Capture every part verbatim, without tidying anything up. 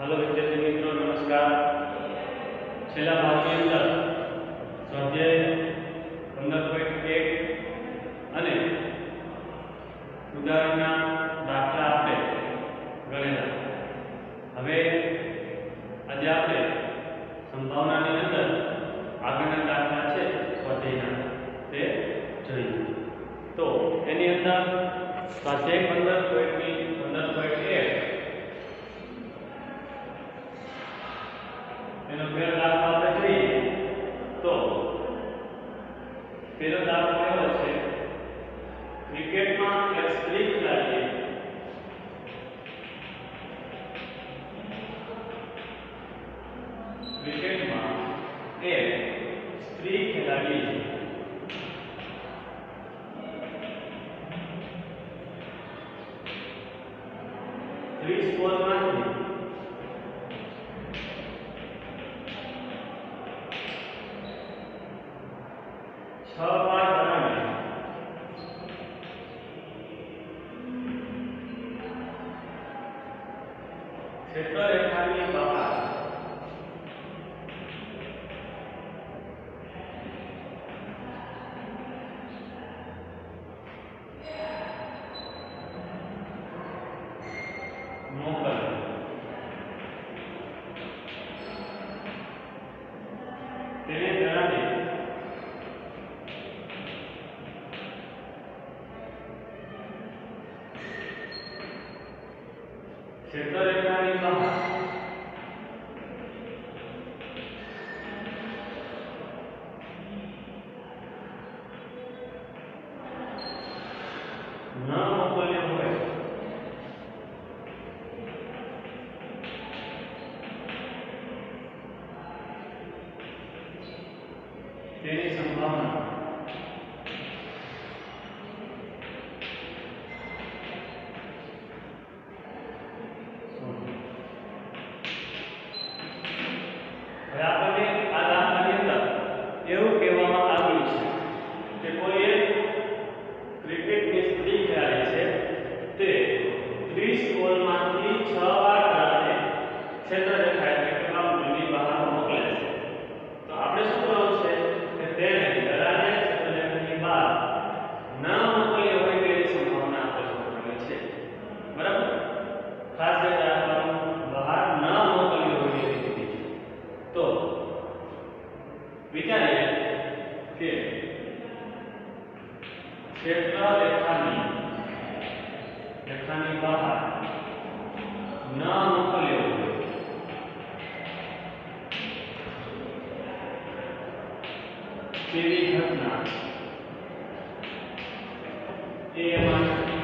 Hello विद्यार्थी मित्रों, नमस्कार। छेल्ला भागनी अंदर स्वाध्याय पंदर पॉइंट एक अने उदाहरणना दाखला आपणे गणेला। हवे आज आपणे संभावनानी अंदर આગળના દાખલા છે સ્વાધ્યાયના તે જોઈએ। તો એની અંદર સ્વાધ્યાય पंदर पॉइंट एक એનો પહેલો દાખલો આપણે જોઈએ તો પહેલો દાખલો એવો છે, ક્રિકેટમાં એક સ્ત્રી ખેલાડી ક્રિકેટમાં એક સ્ત્રી ખેલાડી ત્રીસ બોલમાંથી છ વાર બનાવી ક્ષેત્રરેખાની બહાર મોકલ તેને જણાવી ક્ષેત્રરેખાની બહાર ન મોકલ્યો હોય તેની સંભાવના હવે આપણને આ દાખલાની અંદર એવું કહેવામાં આવ્યું છે કે કોઈ એક ક્રિકેટની સ્ત્રી ખેલાડી છે તે ત્રીસ બોલમાંથી છ વાર રનને ક્ષેત્રરેખા એટલે કે બાઉન્ડ્રીની બહાર મોકલે છે। તો આપણે શું કરવાનું છે કે તેને દડાને ક્ષેત્રરેખાની બહાર ન મોકલી હોય તેની સંભાવના આપણે શોધવાની છે, બરાબર। ખાસ યાદ રાખવાનું, બહાર ન મોકલી હોય તેવી સ્થિતિ છે। તો વિચારીએ કે ક્ષેત્રરેખાની રેખાની બહાર ન મોકલ્યો હોય તેવી ઘટના એમાં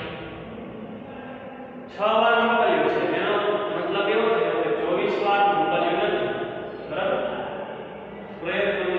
છ વાર મોકલ્યો છે, એનો મતલબ એવો છે કે ચોવીસ વાર મોકલ્યો નથી, બરાબર। પ્રયત્નોની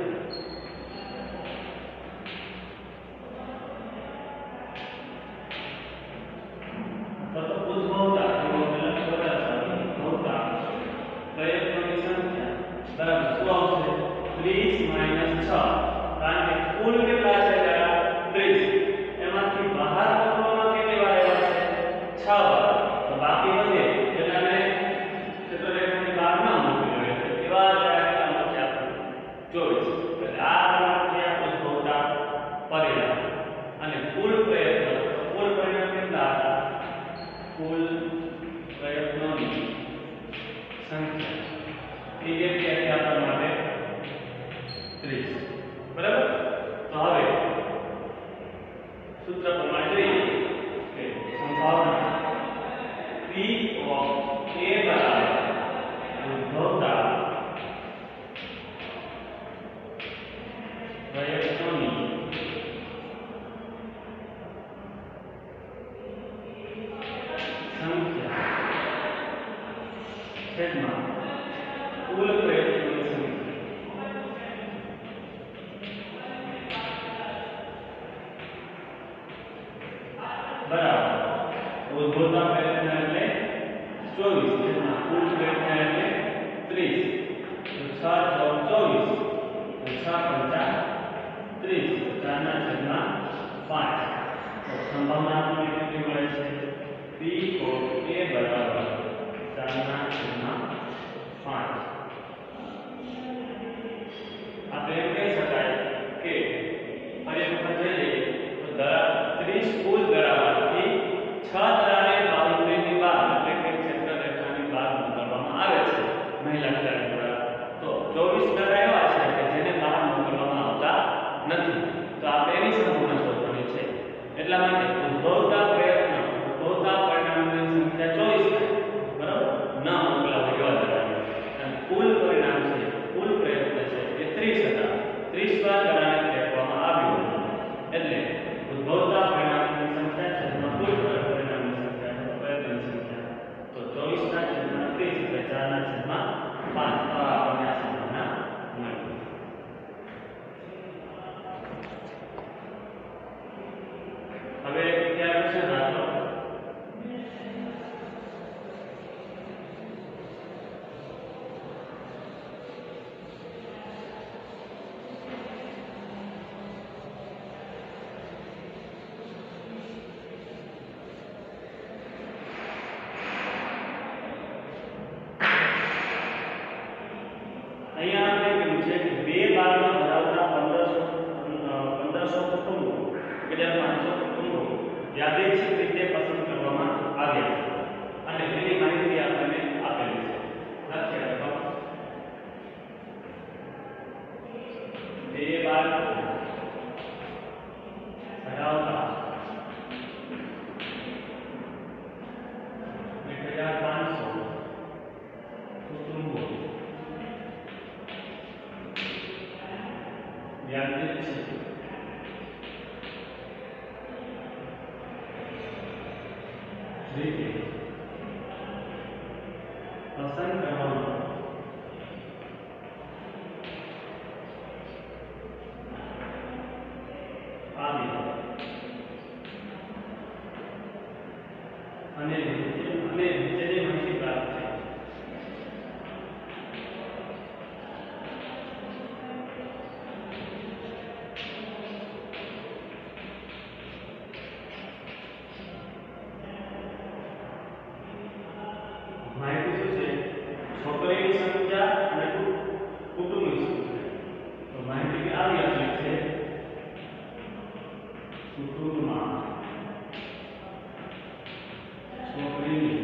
સંખ્યા તો ઉદ્ભવતા ઉદ્ભવતા પ્રયત્નોની સંખ્યા બરાબર શું આવશે? ત્રીસ માઈનસ છ, કારણ કે કુલ કેટલા છે? ત્રીસ, એમાંથી બહાર મોકલવામાં કેટલી વાર આવ્યા છે? છ વાર। તો બાકી વધે કેટલાને ક્ષેત્રરેખાની બહાર ન મોકલ્યો એટલે એવા કેટલા મળશે આપણને? ચોવીસ। એટલે આ પ્રમાણે ઉદ્ભવતા પરિણામ અને કુલ પ્રયત્નો, કુલ પરિણામ કેટલા હતા? કુલ પ્રયત્નોની સંખ્યા એ કેટલી આપણા માટે? ત્રીસ, બરાબર। તો હવે સૂત્ર પ્રમાણે જોઈએ કે સંભાવના P of A બરાબર ઉદ્ભવતા પ્રયત્નોની સંખ્યા છેદમાં કુલ પ્રયત્નોની સંખ્યા બરાબર ઉદ્ભવતા પ્રયત્ન એટલે ચોવીસ છેદમાં કુલ પ્રયત્ન એટલે ત્રીસ। તો છ ચોક ચોવીસ, છ પંચા ત્રીસ, ચાર ના છેદમાં પાંચ। તો સંભાવના આપણને કેટલી મળે છે? P of A બરાબર ચાર ના છેદમાં પાંચ. આપણે એમ કહી શકાય કે ફરી એક વખત જોઈએ તો દરા ત્રીસ કુલ દરામાંથી છ દરાને બાઉન્ડ્રીની બહાર એટલે કે ક્ષેત્ર રેખાની બહાર મોકલવામાં આવે છે મહિલા ખેલાડી દ્વારા. તો ચોવીસ દરા એવા છે કે જેને બહાર મોકલવામાં આવતા નથી. તો આપણે એની સંપૂર્ણ શોધવાની છે. એટલા માટે ઉદ્ભવતા પ્રયત્ન ઉદ્ભવતા પરિણામની સંખ્યા ચોવીસ થાય બરાબર ન મોકલાવા એવા દરાની અને કુલ પરિણામ છે કુલ પ્રયત્ન છે એ ત્રીસ હતા. ત્રીસ વાર દરાને ફેંકવામાં આવ્યું એટલે ઉદ્ભવતા પરિણામની સંખ્યા છેદમાં કુલ પરિણામની સંખ્યા પ્રયત્નની સંખ્યા તો ચોવીસ ના છેદમાં ત્રીસ એટલે ચાર ના છેદમાં પાંચ. આ આપણને આ સંભાવના મળી. હવે ત્યાર પછી દાખલો અહીંયા આપણે કીધું છે કે બે બાળકો ધરાવતા પંદરસો પંદરસો કુટુંબો એટલે પાંચસો કુટુંબો યાદચ્છિક રીતે પસંદ કરવામાં આવ્યા છે અને તેની માહિતી આપણને આપેલી છે. લખી રાખો બે બાળકો ધરાવતા એક હજાર પાંચસો કુટુંબો યાદચ્છિક રીતે પસંદ કરવામાં આવી અને અને નીચેની માહિતી પ્રાપ્ત થઈ. માહિતી શું છે? છોકરીની સંખ્યા અને કુટુંબની સંખ્યા. તો માહિતી આવી આપેલી છે કુટુંબમાં છોકરીની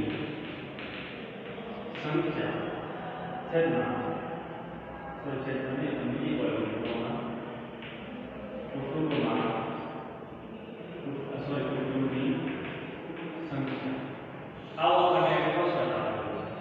સંખ્યા છેદમાં તો છેદની બીજી બાજુમાં કુટુંબમાં સોરી કુટુંબની સંખ્યા. આવો આપણને એક પ્રશ્ન આપેલો છે.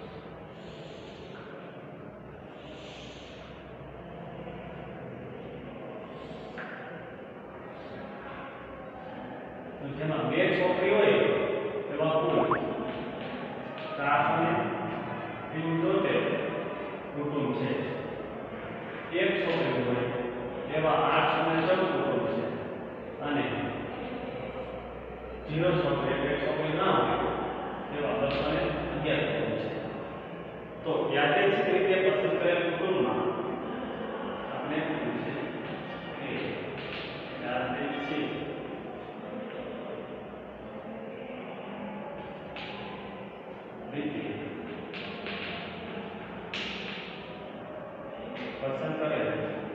તો જેમાં બે છોકરી હોય એવા કુલ ચારસો ને પંચોતેર કુટુંબ છે. એક છોકરી હોય એવા આઠસો ને ચૌદ કુટુંબ છે અને જીરો છોકરી એક છોકરી ના હોય એવા બસો ને અગિયાર કુટુંબ છે. તો યાદચ્છિક રીતે પસંદ કરેલ કુટુંબમાં આપણે પૂછે કે યાદચ્છિક રીતે પસંદ કરેલ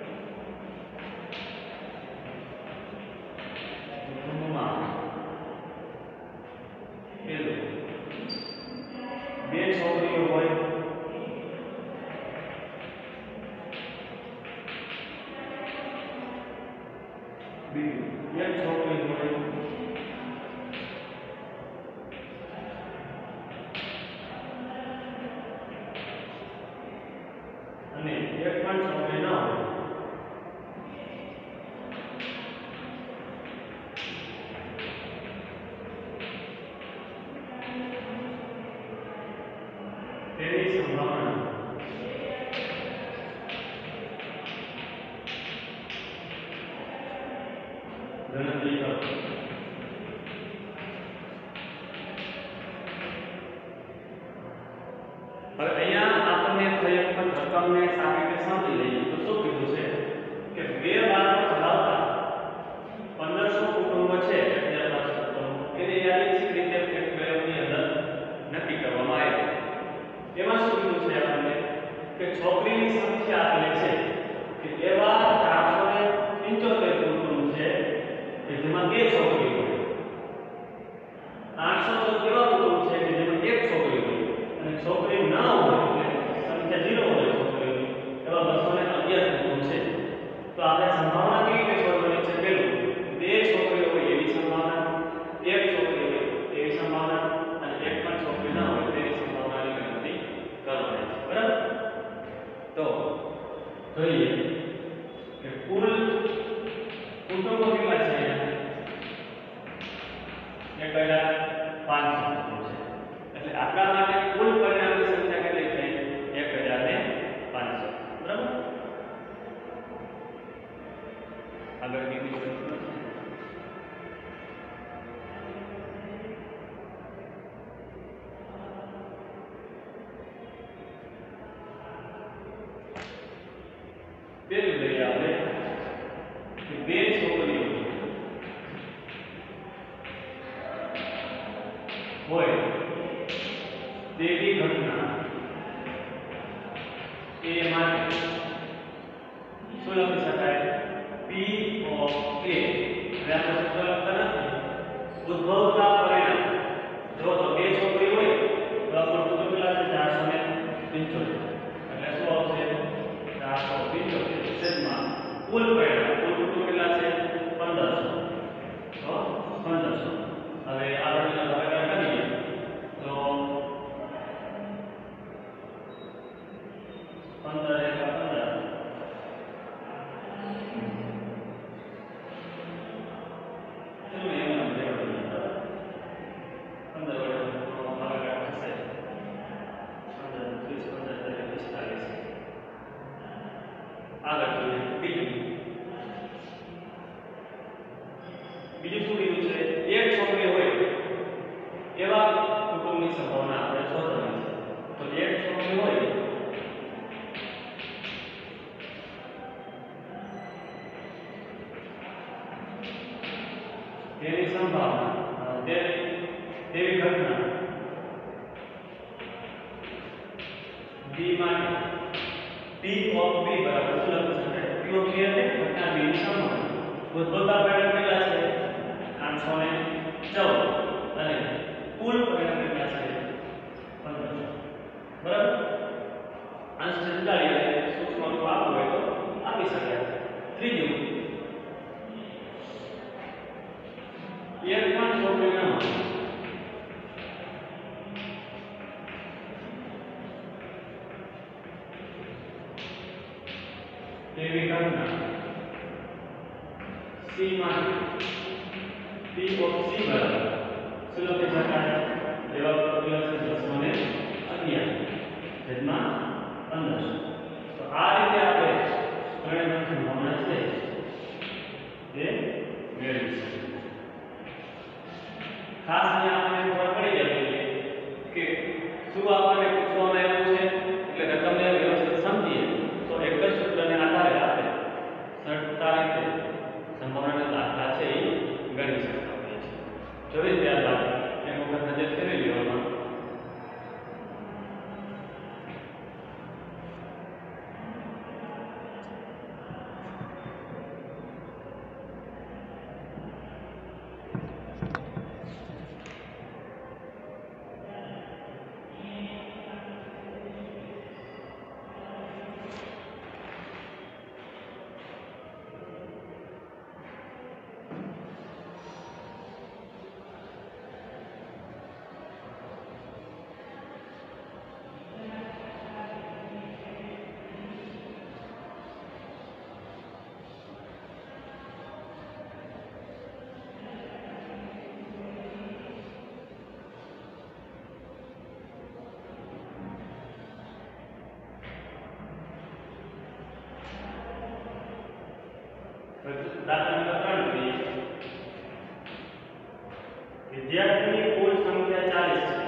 કુટુંબમાં પેલું બે છોકરીઓ હોય બીજું એક છોકરી હોય અને એક પણ છોકરી ના હોય. તેની સંભાવના ગણતરી કરો. હવે અહીંયા આપણને થઈ પણ રકમને સારી રીતે સમજી લઈએ તો શું કીધું છે કે બે બાળકો ધરાવતા પંદરસો કુટુંબો છે એની યાદચ્છિક રીતે એક પ્રયોગની અંદર નક્કી કરવામાં આવે. એમાં શું કીધું છે આપણને એક હજાર પાંચસો છે. એટલે આપણા માટે કુલ પરિણામની સંખ્યા કેટલી થઈ? એક હજાર પાંચસો. બરાબર? આગળ બીજી વસ્તુ પેલું લઈએ આપણે કે બે છોકરીઓ હોય તેવી ઘટના એ માટે શું લખી શકાય? P of A. હવે આપણે સૂત્ર લખતા નથી. ઉદ્ભવતા પરિણામ જો તો બે છોકરી હોય તો આપણું સૂત્ર કેટલા છે? ચારસો પંચોતેર. એટલે શું આવશે? ચારસો પંચોતેર છેદમાં કુલ પરિણામ. કુલ કુટુંબ કેટલા છે? પંદરસો. તો પંદરસો. હવે આગળ ભાગાકાર કરીએ તો પંદર એકા પંદર. ચલો એમ નામ દેવા પંદર વડે ભાગાકાર થશે. પંદર ત્રીસ પંદર ત્રીસ પિસ્તાલીસ. આગળ જોઈએ બીજું. બીજું શું કીધું છે? એક છોકરી હોય એવા કુટુંબની સંભાવના આપણે શોધવાની છે. તો એક છોકરી હોય તેની સંભાવના તેવી ઘટના B માટે P of B બરાબર શું લખી શકાય? P of B એટલે ઘટના B ની સંભાવના. ઉદ્ભવતા પરિણામ કેટલા છે? આઠસો ચૌદ. અને કુલ પરિણામ કેટલા છે? પંદરસો. બરાબર? અંશ છેદગાડી એટલે સૂક્ષ્મ રૂપ આપવું હોય તો આપી શકાય. ત્રીજું, એક પણ છોકરી ન હોય તેવી ઘટના C માં P of C બરાબર શું લખી શકાય? જવાબ કેટલો છે? બસો અગિયાર છેદમાં પંદરસો. તો આ રીતે આપણે પરિણામની સંભાવના છે તે મેળવી શકીએ. ખાસ અહીંયા આપણે ખબર પડી જાય કે શું આપણને પૂછવામાં આવ્યું છે એટલે રકમને વ્યવસ્થિત સમજીએ તો એક જ સૂત્રને આધારે આપણે સરળતા રીતે સંભાવનાના દાખલા છે એ ગણી શકતા હોઈએ છીએ. જોઈ ત્યારબાદ એક વખત નજર કરી લેવામાં દાખલા નંબર ત્રણ જોઈએ. વિદ્યાર્થીની કુલ સંખ્યા ચાલીસ છે.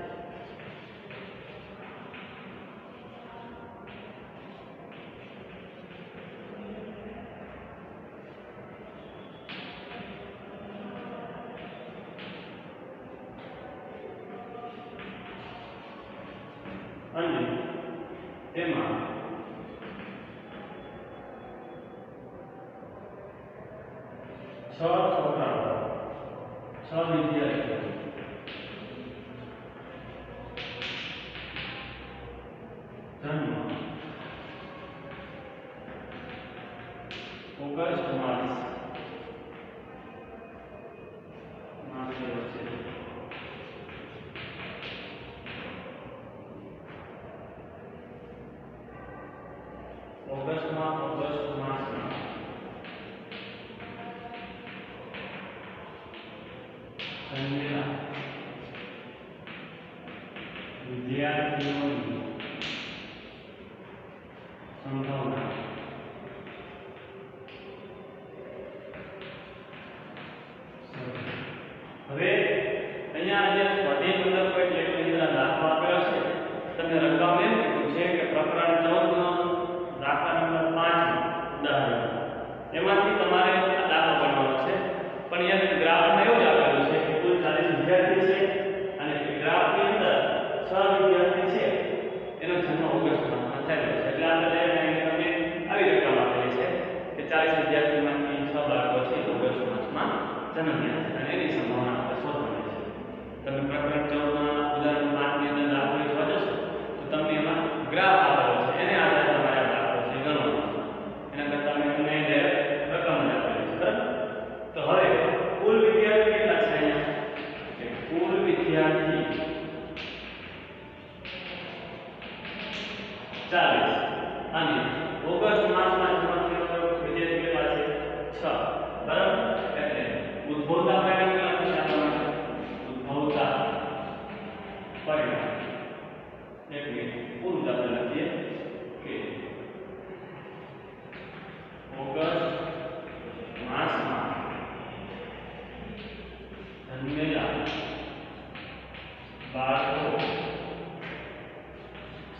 અને તેમાં છ છોકરાઓ છ વિદ્યાર્થીઓ જન્મ ઓગસ્ટ માસ માસ છે. ઓગસ્ટમાં ઓગસ્ટ માસમાં જન્મેલા વિદ્યાર્થીઓની સંભાવના હવે અહીંયા જે સ્વાધ્યાય પંદર પોઈન્ટ એક ની અંદર દાખલો આપેલો છે તમે રકમ એમ કીધું છે કે પ્રકરણ ચૌદ નો દાખલા નંબર પાંચ ઉદાહરણ એમાંથી તમારે આ દાખલો ગણવાનો છે પણ અહીંયા ગ્રાફમાં એવું જ આપેલું છે કે કુલ ચાલીસ વિદ્યાર્થી છે અને ગ્રાફની અંદર છ વિદ્યાર્થી છે એનો જન્મ ઓગસ્ટ માસમાં થયેલો છે એટલે આપણે અહીંયા તમને આવી રકમ આપેલી છે કે ચાલીસ વિદ્યાર્થીમાંથી છ બાળકો છે ઓગસ્ટ માસમાં જન્મ્યા છે અને એની સંભાવના આપણે શોધવાની છે તમે પ્રકરણ ચૌદ ના ઉદાહરણ પાંચ ની અંદર દાખલો જોવા જશો તો તમને એમાં ગ્રાફ આપેલો છે એને આધારે તમારે આ દાખલો છે ગણવાનો છે એના કરતા મેં તમને ડાયરેક્ટ રકમ જ આપેલી છે બરાબર તો હવે કુલ વિદ્યાર્થી કેટલા છે અહીંયા કે કુલ વિદ્યાર્થી ચાલીસ અને ઓગસ્ટ માસમાં જન્મ થયેલો વિદ્યાર્થી કેટલા છે છ બરાબર એટલે ઉદ્ભવતા પરિણામ કેટલા છે આપણને ઉદ્ભવતા પરિણામ એટલે પૂરું દાખલ લખીએ કે ઓગસ્ટ માસમાં જન્મેલા બાળકો છ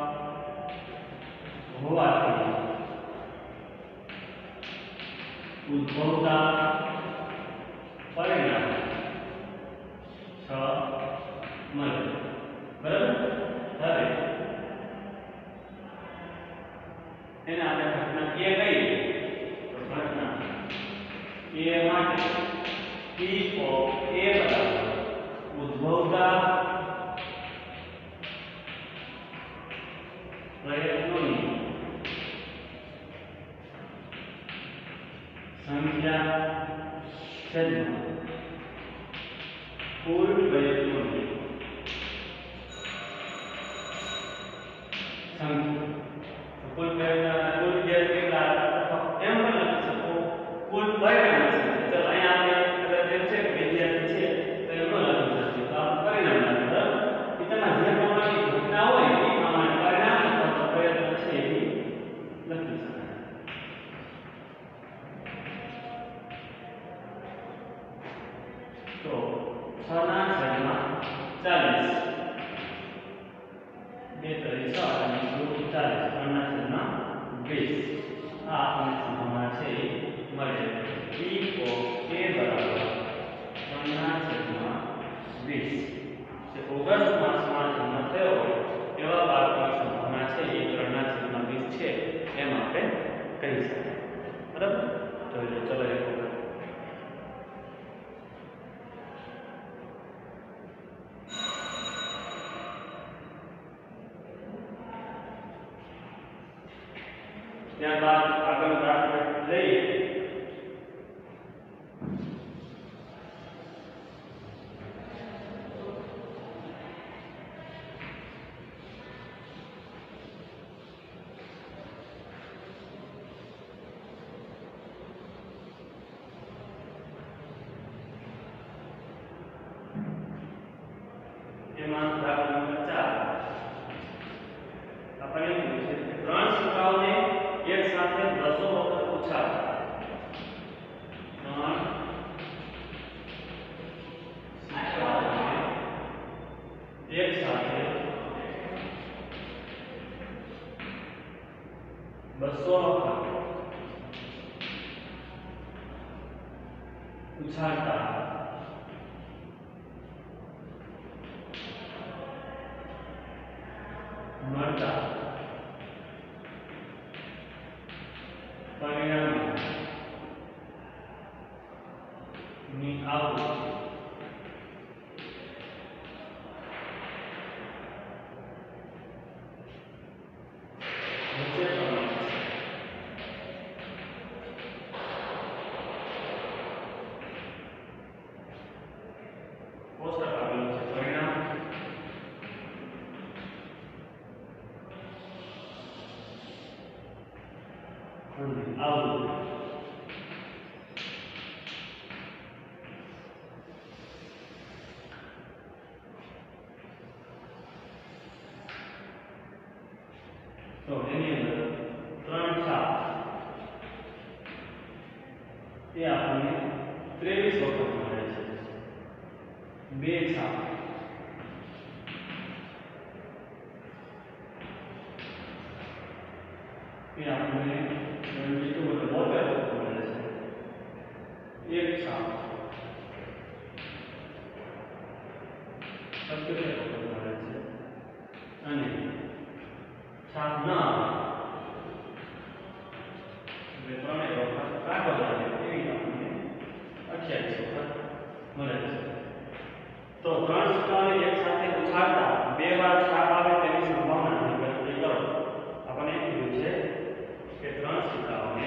હોવાથી ઉદ્ભવતા પરિણામ છ મળે બરાબર હવે એને આપણે ઘટના એ કહીએ તો ઘટના એ માટે p of a બરાબર ઉદ્ભવતા પ્રયત્નોની સંખ્યા છેદમાં કુલ પ્રયત્નોની સંખ્યા કુલ પ્રયત્ન કુલ વિદ્યાર્થી કેટલા અથવા એમ પણ લખી શકો કુલ પરિણામ છે તો અહીંયા આપણે કદાચ એમ છે કે વિદ્યાર્થી છે તો એમ ન લખી શકીએ તો આપણે પરિણામ લખીએ બરાબર એ તમારે જે પ્રમાણે ઘટના હોય એ પ્રમાણે પરિણામ અથવા પ્રયત્ન છે એ લખી શકાય તો છ ના છેદમાં ચાલીસ બે તરી છ અને દૂર ચાલીસ ત્રણ ના છેદમાં વીસ આ આપણને સંભાવના છે એ મળે p of a બરાબર ત્રણ ના છેદમાં વીસ જે ઓગસ્ટ માસમાં જન્મ થયો હોય એવા બાળકોની સંભાવના છે એ ત્રણ ના છેદમાં વીસ છે એમ આપણે કહી શકાય બરાબર તો ચલો એક વખત ત્યારબાદ આગળ દાખલો લઈએ એમાં દાખલા નંબર ચાર આપણને પૂછે છે ત્રણ સંખ્યાઓને એક સાથે બસો વખત ઉછાળતા ત્રણ સંખ્યાઓને એક સાથે બસો વખત ઉછાળતા મળતા પરિણામો ની આવૃત્તિ નીચે પ્રમાણે કોષ્ટક આપેલું છે પરિણામ આવૃત્તિ તો એની અંદર ત્રણ છાપ એ આપણને ત્રેવીસ વખત મળે છે. બે છાપ એ આપણને બીજું બોતેર વખત મળે છે. એક છાપ સત્યોતેર વખત મળે છે અને છાપ ન એટલે ત્રણેય વખત કાઢો જાય એવી આપણને અઠ્યાવીસ વખત મળે છે. તો ત્રણ સિક્કાઓને એક સાથે ઉછાળતા બે વાર છાપ આવે તેની સંભાવનાની ગણતરી કરો. આપણને કીધું છે કે ત્રણ સિક્કાઓને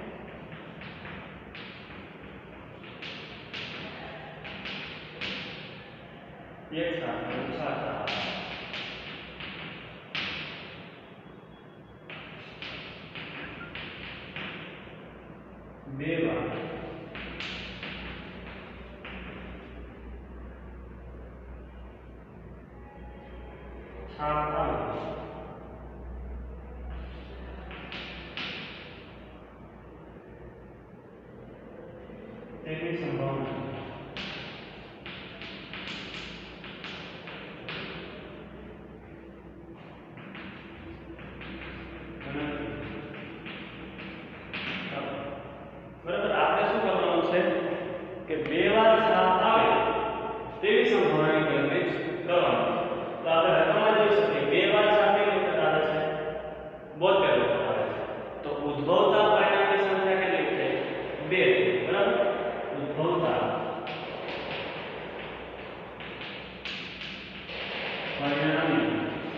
એક સાથે ઉછાળતા બે વાર છાપ આવે તેની સંભાવના બરાબર. આપણે શું કરવાનું છે કે બે વાર છાપ આવે તેવી સંભાવનાની ગણતરી કરવાની. તો આપણે રકમમાં જોઈ શકીએ બે વાર છાપ કેટલી વખત આવે છે? બોતેર વખત આવે છે. તો ઉદ્ભવતા પરિણામની સંખ્યા કેટલી છે? બે. બરાબર. ઉદ્ભવતા પરિણામની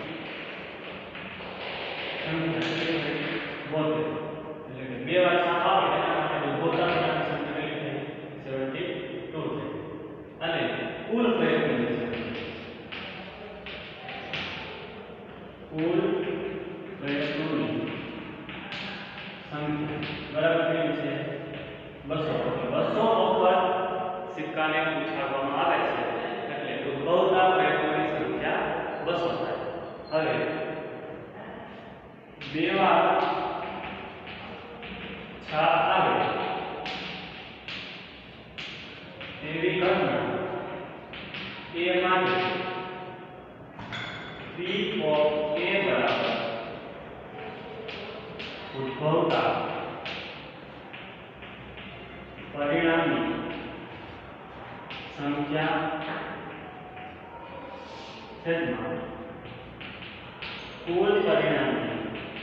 સંખ્યા બોતેર. એટલે કે બે વાર છાપ આવે એના માટે ઉદ્ભવતા પરિણામની સંખ્યા કેટલી છે? બહત્તર છે. અને કુલ પ્રયત્નની સંખ્યા કુલ પ્રયત્નોની સંખ્યા બરાબર કેટલી છે? બસો. બસો વખત સિક્કાને ઉછાળવામાં આવે છે એટલે ઉદ્ભવતા પ્રયત્નોની સંખ્યા બસો થાય. હવે બે વાર છાપ આવે તેવી ઘટના એ માટે P of A બરાબર ઉદ્ભવતા પરિણામની સંખ્યા છેદમાં કુલ પરિણામની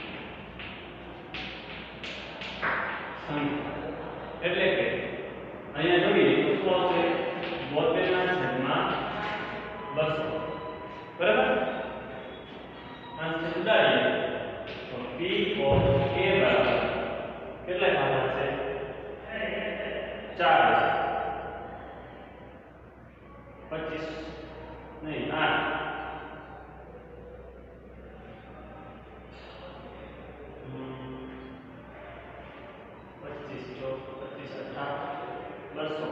સંખ્યા. એટલે કે અહીંયા જોઈએ તો શું આવશે? બોતેર ના છેદમાં બસો. બરાબર. આ ઉડાડીએ તો P of A બરાબર કેટલા ભાગ છે? ચાર. પચીસ નહીં આઠ. પચીસ ચો પચીસ અઠા બસો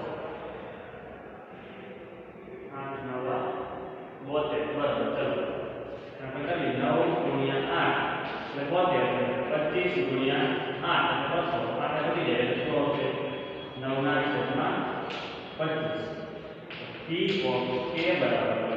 આઠ નવ બોતેર. બરાબર. ચલો આપણે કરીએ નવ ગુણ્યા આઠ એટલે બોતેર. પચીસ ગુણ્યા આઠ એટલે બસો. આપણે વધી જાય એટલે શું આવશે? નવ ના છેદમાં પચીસ. P of A બરાબર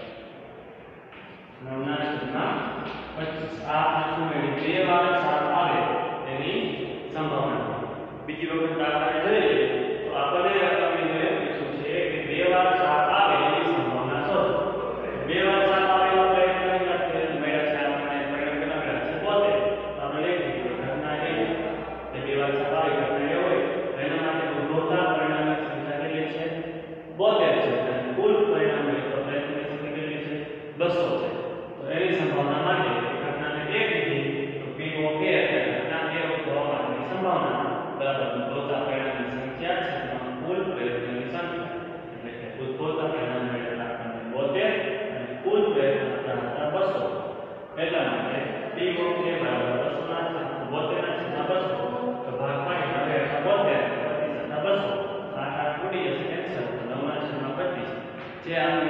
નવ ના છેદમાં પચીસ. આ શું મેળવી? બે વાર છાપ આવે તેની સંભાવના. બીજી વખત દાખલા જોઈએ તો આપણને રકમની જોડે પૂછ્યું છે કે બે વાર છાપ આવે એની સંભાવના શોધો. બે વાર છાપ આવે એનો પ્રયત્ન કેટલા છે? મળ્યા છે આપણને પરિણામ કેટલા મળ્યા છે? બોતેર. આપણે લખી દીધું ઘટના એ કે બે વાર છાપ આવે ઘટના એ હોય એના માટે ઉદ્ભવતા પરિણામની સંખ્યા કેટલી છે? બોતેર છે. અને કુલ પરિણામ હોય તો પ્રયત્નની સંખ્યા કેટલી છે? બસો છે. તો એની સંભાવના માટે ઘટનાને એક લીધી તો P of A એટલે ઘટના એ ઉદ્ભવવાની સંભાવના બરાબર ઉદ્ભવતા પરિણામની સંખ્યા છેદમાં કુલ પ્રયત્નોની સંખ્યા. એટલે કે ઉદ્ભવતા પરિણામ મેળવેલા આપણને બોતેર અને કુલ પ્રયત્ન હતા બસો. એટલા માટે P of A બરાબર બસો ના છેદમાં બોતેર ના છેદમાં બસો. તો ભાગ પાડી હવે બોતેર પચીસ હતા બસો. આઠ આઠ ઉડી જશે કેન્સલ. નવ ના છેદમાં પચીસ જે